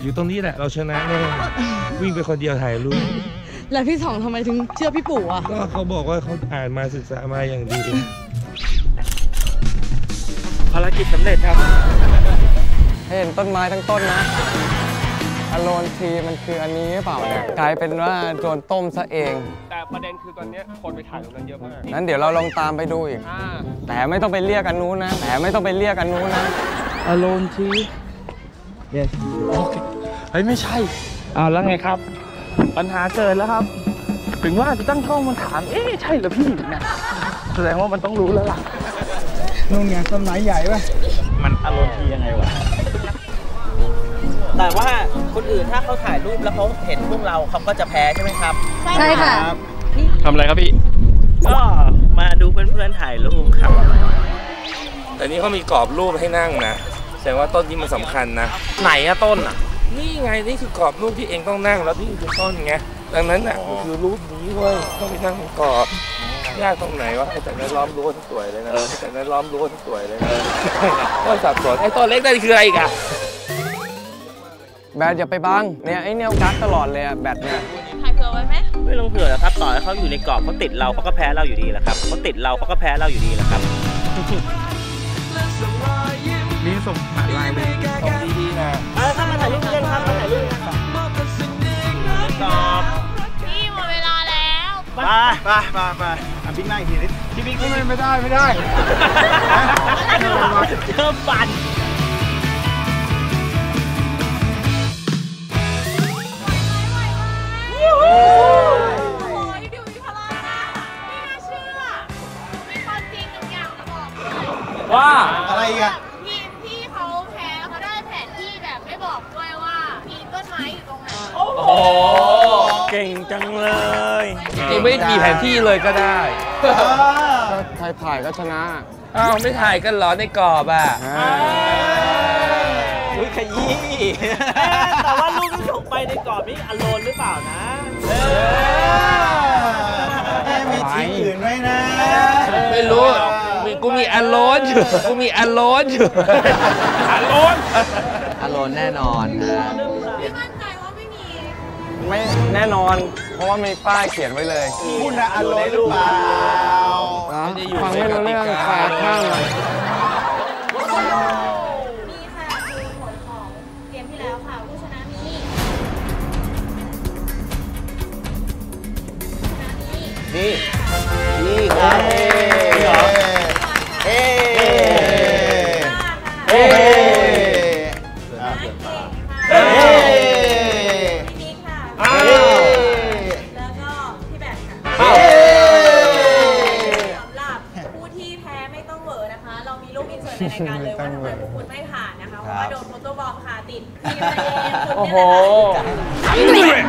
อยู่ตรงนี้แหละเราชนะแน่วิ่งไปคนเดียวถ่ายรูปแล้วพี่สองทำไมถึงเชื่อพี่ปู่อ่ะก็เขาบอกว่าเขาอ่านมาศึกษามาอย่างดีภารกิจสำเร็จครับเห็นต้นไม้ทั้งต้นนะอโลนทีมันคืออันนี้หรือเปล่าเนี่ยกลายเป็นว่าโดนต้มซะเองแต่ประเด็นคือตอนนี้คนไปถ่ายตรงนั้นเยอะมากนั้นเดี๋ยวเราลองตามไปดูอีกแต่ไม่ต้องไปเรียกอันนู้นนะอโลนที yes โอเคเฮ้ยไม่ใช่เอาแล้วไงครับปัญหาเกิดแล้วครับถึงว่าจะตั้งกล้องมาถามเอ๊ะใช่เหรอพี่นะแสดงว่ามันต้องรู้แล้วล่ะนู่นไงต้นไม้ใหญ่ป่ะมันอโลนทียังไงวะแต่ว่าคนอื่นถ้าเขาถ่ายรูปแล้วเขาเห็นพวกเราเขาก็จะแพ้ใช่ไหมครับใช่ค่ะทำอะไรครับพี่ก็มาดูเพื่อนๆถ่ายรูปครับแต่นี้เขามีกรอบรูปให้นั่งนะแสดงว่าต้นนี้มันสำคัญนะไหนอะต้นอะนี่ไงนี่คือกรอบรูปที่เองต้องนั่งแล้วนี่คือต้นไงดังนั้นอะคือรูปนี้เว้ยต้องไปนั่งกรอบยากตรงไหนวะแต่นั้นล้อมรั้วสวยเลยนะแต่นั้นล้อมรั้วสวยเลยนะก็สับสนไอ้ต้นเล็กนั่นคืออะไรอีกอะแบตอย่าไปบังเนี่ยไอ้เนี่ยกัดตลอดเลยอะแบตเนี่ยถ่ายเผื่อไว้ไหมไม่ต้องเผื่อครับต่อให้เขาอยู่ในกรอบเขาติดเราเขาก็แพ้เราอยู่ดีแหละครับเขาติดเราเขาก็แพ้เราอยู่ดีแหละครับนี่ส่งไลน์เลยส่งดีๆนะถ้ามาถ่ายรูปกันครับมาถ่ายรูปกันครับกรอบพี่หมดเวลาแล้วไปบิ๊กหน้าอีกทีนิดพี่บิ๊กไม่ได้เริ่มปั่นว่าอะไรอีกอะทีมที่เขาแพ้เขาได้แผนที่แบบไม่บอกด้วยว่ามีต้นไม้อยู่ตรงไหนโอ้โหเก่งจังเลยจริงไม่มีแผนที่เลยก็ได้ใครถ่ายก็ชนะอ้าวไม่ถ่ายกันเหรอในกรอบอ่ะอุ้ยขยี้แต่ว่าลูกที่ถูกไปในกรอบนี่อโลนหรือเปล่านะมีทีมอื่นไหมนะไม่รู้กูมีอโลนอยู่อโลนแน่นอนนะพี่มั่นใจว่าไม่มีไม่แน่นอนเพราะว่ามีป้ายเขียนไว้เลยคุณอโลนหรือเปล่าฟังไม่รู้เรื่องแปลกมากเลยนี่ค่ะคือผลของเกมที่แล้วค่ะผู้ชนะมีนี่ครับนี่เหรอแล้วก็พี่แบทค่ะสำหรับผู้ที่แพ้ไม่ต้องเหวอนะคะเรามีรูปอินเสิร์ตในรายการเลยว่าทำไมพวกคุณไม่ผ่านนะคะเพราะว่าโดนโฟโต้บอมค่ะติดทีมตัวเองคุณนี่แหละ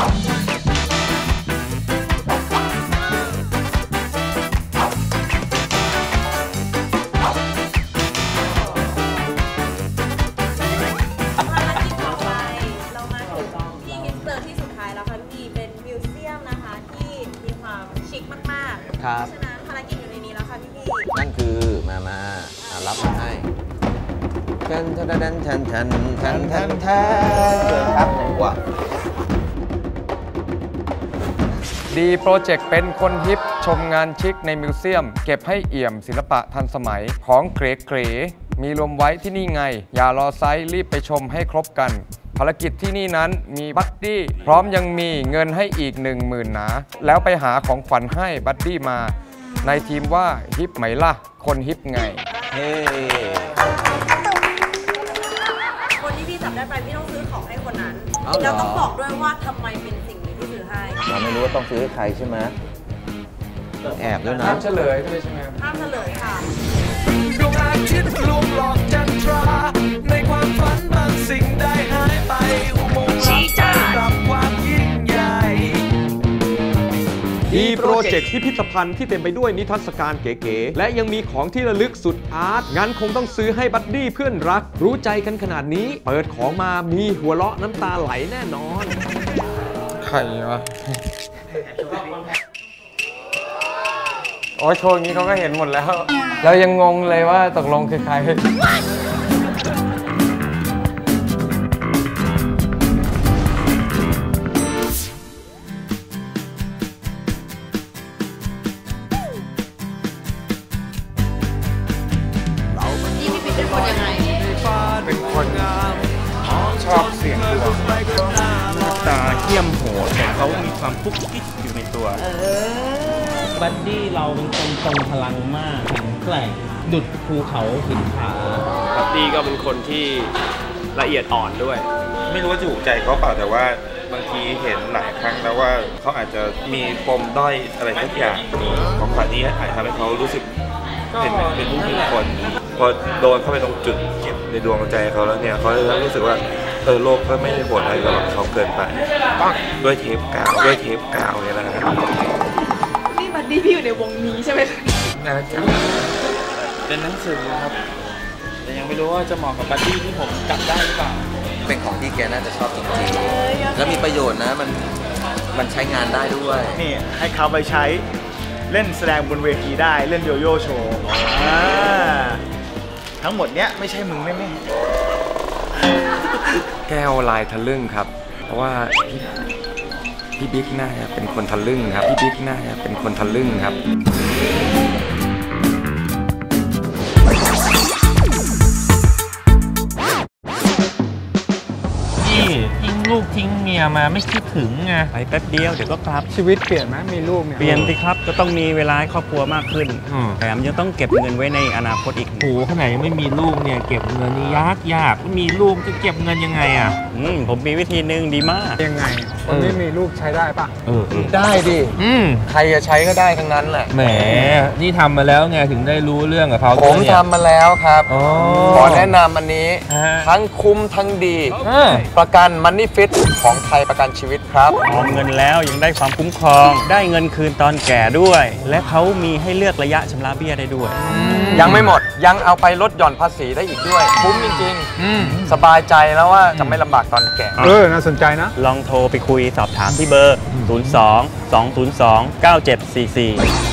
เพราะฉะนั้นภารกิจอยู่ในนี้แล้วค่ะพี่นั่นคือมารับมาให้แทนเกิดครับไหนวะดีโปรเจกต์เป็นคนฮิปชมงานชิคในมิวเซียมเก็บให้เอี่ยมศิลปะทันสมัยของเก๋ๆมีรวมไว้ที่นี่ไงอย่ารอไซส์รีบไปชมให้ครบกันภารกิจที่นี่นั้นมีบัดดี้พร้อมยังมีเงินให้อีก 10,000 หนาแล้วไปหาของขวัญให้บัดดี้มาในทีมว่าฮิปไหมล่ะคนฮิปไงเฮ้คนที่พี่จับได้ไปพี่ต้องซื้อของให้คนนั้นแล้วต้องบอกด้วยว่าทำไมเป็นสิ่งนี้ที่ซื้อให้เราไม่รู้ว่าต้องซื้อให้ใครใช่ไหมแอบด้วยนะห้ามเฉลยด้วยใช่ไหมห้ามเฉลยค่ะดวงอาทิตย์ลวงหลอกจันทราในความฝันบางสิ่งได้หายไปอุโมงค์ลับกับความยิ่งใหญ่ดีโปรเจกต์พิพิธภัณฑ์ที่เต็มไปด้วยนิทรรศการเก๋ๆและยังมีของที่ระลึกสุดอาร์ตงั้นคงต้องซื้อให้บัดดี้เพื่อนรักรู้ใจกันขนาดนี้เปิดของมามีหัวเราะน้ำตาไหลแน่นอนใครวะโอ้ยโชว์นี้เขาก็เห็นหมดแล้วเรายังงงเลยว่าตกลงคือใครเขามีความคุกกิ๊กอยู่ในตัวบัดดี้เราเป็นคนทรงพลังมากแข็งแกร่งดุจภูเขาหินผาบัดดี้ก็เป็นคนที่ละเอียดอ่อนด้วยไม่รู้ว่าจะถูกใจเขาเปล่าแต่ว่าบางทีเห็นหลายครั้งแล้วว่าเขาอาจจะมีปมด้อยอะไรสักอย่างของฝ่ายนี้อาจจะทำให้เขารู้สึกเป็นผู้มีคนพอโดนเข้าไปตรงจุดเจ็บในดวงใจเขาแล้วเนี่ยเขาจะรู้สึกว่าโลกก็ไม่ได้โหดอะไรกับเขาเกินไปด้วยเทปกาวเนี่ยนะครับนี่บัดดี้พี่อยู่ในวงนี้ใช่ไหมคะน่าจะเป็นหนังสือครับ แต่ยังไม่รู้ว่าจะเหมาะกับบัดดี้ที่ผมจับได้หรือเปล่าเป็นของที่แกน่าจะชอบจริงๆแล้วมีประโยชน์นะมันใช้งานได้ด้วยนี่ให้เขาไปใช้เล่นแสดงบนเวทีได้เล่นโยโย่โชว์ทั้งหมดเนี้ยไม่ใช่มึงแน่แก้วลายทะลึ่งครับ เพราะว่าพี่บิ๊กน่าจะเป็นคนทะลึ่งครับ พี่บิ๊กน่าจะเป็นคนทะลึ่งครับทิ้งลูกทิ้งเมียมาไม่คิดถึงไงไปแป๊บเดียวเดี๋ยวก็กลับชีวิตเปลี่ยนไหมมีลูกเนี่ยเปลี่ยนสิครับก็ต้องมีเวลาให้ครอบครัวมากขึ้นแถมยังต้องเก็บเงินไว้ในอนาคตอีกโอ้ขนาดยังไม่มีลูกเนี่ยเก็บเงินนี่ยากไม่มีลูกจะเก็บเงินยังไงอ่ะผมมีวิธีหนึ่งดีมากยังไงคนไม่มีลูกใช้ได้ปะได้ดิใครจะใช้ก็ได้ทั้งนั้นแหละแหมนี่ทำมาแล้วไงถึงได้รู้เรื่องกับเขาผมทำมาแล้วครับอ๋อขอแนะนำอันนี้ ทั้งคุ้มทั้งดี ประกันมันนี่ฟิตของไทยประกันชีวิตครับออมเงินแล้วยังได้ความคุ้มครองได้เงินคืนตอนแก่ด้วย และเขามีให้เลือกระยะชำระเบี้ยได้ด้วยยังไม่หมดยังเอาไปลดหย่อนภาษีได้อีกด้วย คุ้มจริงๆสบายใจแล้วว่าจะไม่ลำบากตอนแก่น่าสนใจนะลองโทรไปคุยสอบถามที่เบอร์ 02 202 9744